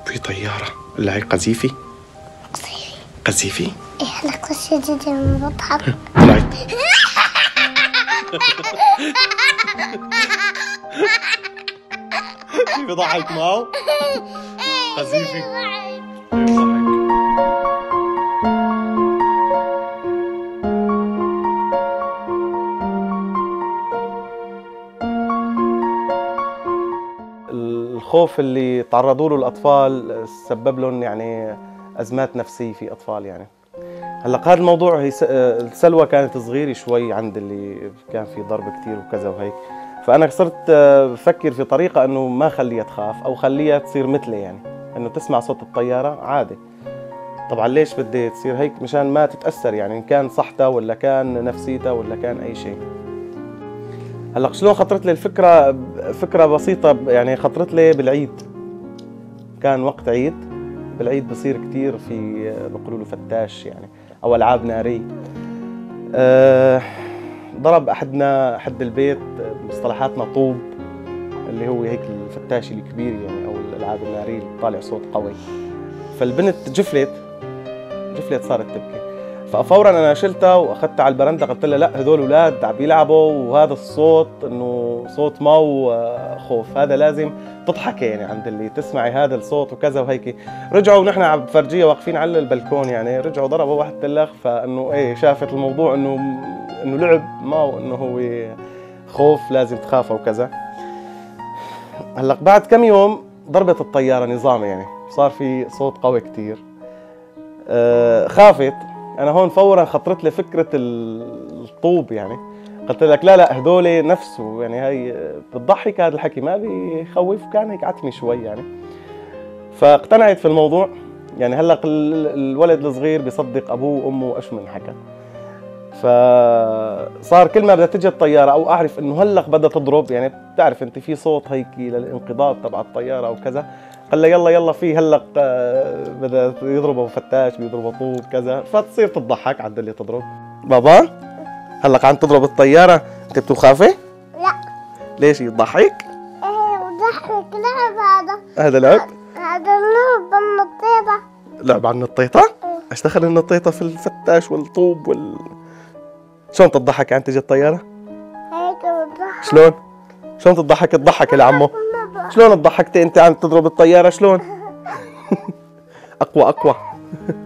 في طيارة. لا هي قذيفة. قذيفة؟ إيه أنا كل شيء جديد بضحك. طلعت. كيف بضحك معه؟ قذيفة. بضحك. الخوف اللي تعرضوا له الأطفال سبب لهم يعني أزمات نفسية في أطفال يعني. هلا هذا الموضوع هي السلوى كانت صغيرة شوي عند اللي كان في ضرب كثير وكذا وهيك، فأنا صرت بفكر في طريقة إنه ما خليها تخاف أو خليها تصير مثلي يعني، إنه تسمع صوت الطيارة عادي. طبعا ليش بدي تصير هيك؟ مشان ما تتأثر يعني، إن كان صحتها ولا كان نفسيتها ولا كان أي شيء. هلا شلون خطرت لي الفكرة؟ فكرة بسيطة يعني، خطرت لي بالعيد. كان وقت عيد، بالعيد بصير كثير في بقولوا له فتاش يعني او العاب ناريه. ضرب احد البيت مصطلحاتنا طوب، اللي هو هيك الفتاش الكبير يعني، او الالعاب الناريه اللي طالع صوت قوي. فالبنت جفلت صارت تبكي، ففورا انا شلتها واخذتها على البرندة، قلت لها لا هذول اولاد عم يلعبوا، وهذا الصوت انه صوت مو خوف، هذا لازم تضحكي يعني عند اللي تسمعي هذا الصوت وكذا وهيك. رجعوا ونحن عم بفرجيها واقفين على البلكون يعني، رجعوا ضربوا واحد تلخ، فانه ايه شافت الموضوع انه لعب، ما انه هو خوف لازم تخافه وكذا. هلا بعد كم يوم ضربت الطياره نظام يعني، صار في صوت قوي كثير. خافت. انا هون فورا خطرت لي فكره الطوب يعني، قلت لك لا هذول نفسه يعني، هي بتضحك هذا الحكي ما بيخوف، كان هيك عتمي شوي يعني. فاقتنعت في الموضوع يعني. هلا الولد الصغير بيصدق ابوه وامه ايش من حكى، فصار كل ما بدها تجي الطياره او اعرف انه هلا بدها تضرب يعني، بتعرف انت في صوت هيك للانقضاض تبع الطياره او كذا، قال له يلا في هلا بدها يضربوا فتاش، بيضربوا طوب كذا، فتصير تضحك عند اللي تضرب. بابا هلا عم تضرب الطياره، انت بتخافي؟ لا. ليش يضحك؟ إيه بضحك، لعب هذا لعب؟ هذا اللعب بالنطيطة. لعب عن النطيطة؟ ايش دخل النطيطة في الفتاش والطوب شلون تضحك عن تجي الطيارة؟ هيك بضحك. شلون تضحك؟ تضحك يا عمو. شلون تضحكتي انت عم تضرب الطيارة؟ شلون؟ اقوى